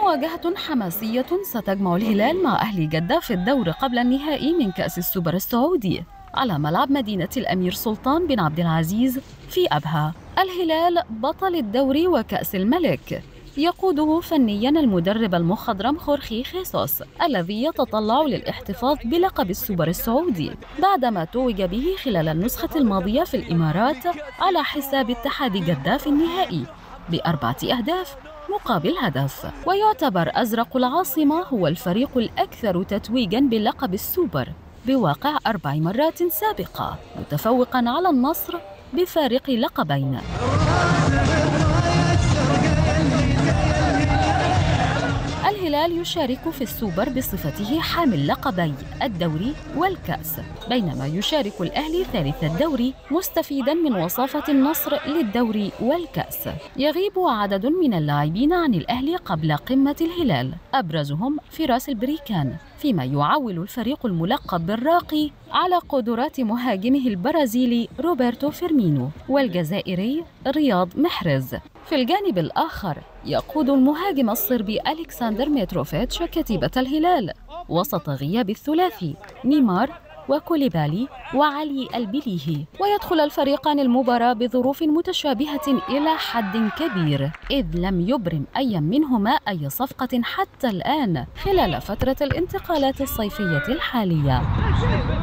مواجهة حماسية ستجمع الهلال مع أهلي جدة في الدور قبل النهائي من كأس السوبر السعودي على ملعب مدينة الأمير سلطان بن عبد العزيز في أبها. الهلال بطل الدوري وكأس الملك، يقوده فنياً المدرب المخضرم خورخي خيسوس الذي يتطلع للاحتفاظ بلقب السوبر السعودي بعدما توج به خلال النسخة الماضية في الإمارات على حساب اتحاد جدة في النهائي ب4 أهداف مقابل هدف. ويعتبر أزرق العاصمة هو الفريق الأكثر تتويجاً بلقب السوبر بواقع 4 مرات سابقة، متفوقاً على النصر بفارق لقبين. الهلال يشارك في السوبر بصفته حامل لقبي الدوري والكأس، بينما يشارك الأهلي ثالث الدوري مستفيداً من وصافة النصر للدوري والكأس. يغيب عدد من اللاعبين عن الأهلي قبل قمة الهلال، أبرزهم فراس البريكان، فيما يعول الفريق الملقب بالراقي على قدرات مهاجمه البرازيلي روبرتو فيرمينو والجزائري رياض محرز. في الجانب الآخر يقود المهاجم الصربي ألكسندر ميتروفيتش كتيبة الهلال وسط غياب الثلاثي نيمار وكوليبالي وعلي البليهي. ويدخل الفريقان المباراة بظروف متشابهة إلى حد كبير، إذ لم يبرم أي منهما أي صفقة حتى الآن خلال فترة الانتقالات الصيفية الحالية.